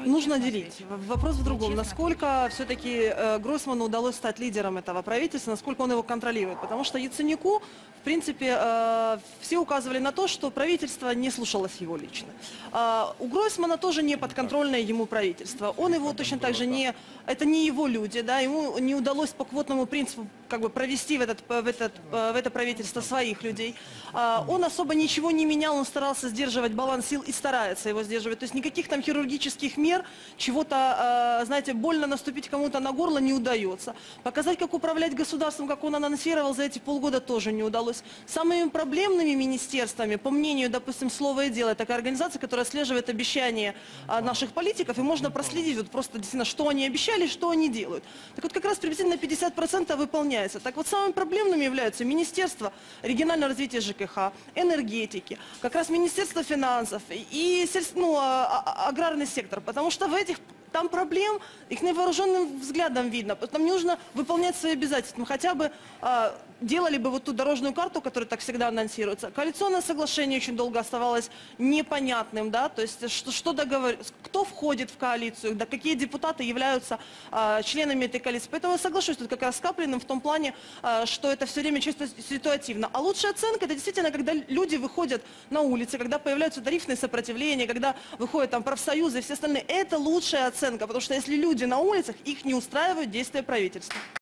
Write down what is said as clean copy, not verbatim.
нужно делить. Вопрос в другом. Насколько все-таки Гройсману удалось стать лидером этого правительства, насколько он его контролирует. Потому что Яценюку, в принципе, все указывали на то, что правительство не слушалось его лично. У Гройсмана тоже не подконтрольное ему правительство. Он его точно так же не... Это не его люди, да, ему не удалось по квотному принципу как бы провести в это правительство своих людей. Он особо ничего не менял, он старался сдерживать баланс сил и старается его сдерживать. То есть никаких там хирургических мер, чего-то, знаете, больно наступить кому-то на горло не удается. Показать, как управлять государством, как он анонсировал за эти полгода, тоже не удалось. Самыми проблемными министерствами, по мнению, допустим, «Слово и дело», такая организация, которая отслеживает обещания наших политиков, и можно проследить вот просто действительно, что они обещали, что они делают. Так вот, как раз приблизительно 50% выполняется. Так вот, самыми проблемными являются Министерство регионального развития ЖКХ, энергетики, как раз Министерство финансов и аграрный сектор, потому что в этих там проблем, их невооруженным взглядом видно. Там не нужно выполнять свои обязательства. Хотя бы делали бы вот ту дорожную карту, которая так всегда анонсируется. Коалиционное соглашение очень долго оставалось непонятным, да, то есть кто входит в коалицию, да, какие депутаты являются членами этой коалиции. Поэтому я соглашусь тут как раз с Каплиным в том плане, что это все время чисто ситуативно. А лучшая оценка — это действительно, когда люди выходят на улицы, когда появляются тарифные сопротивления, когда выходят там профсоюзы и все остальные. Это лучшая оценка, потому что если люди на улицах, их не устраивают действия правительства.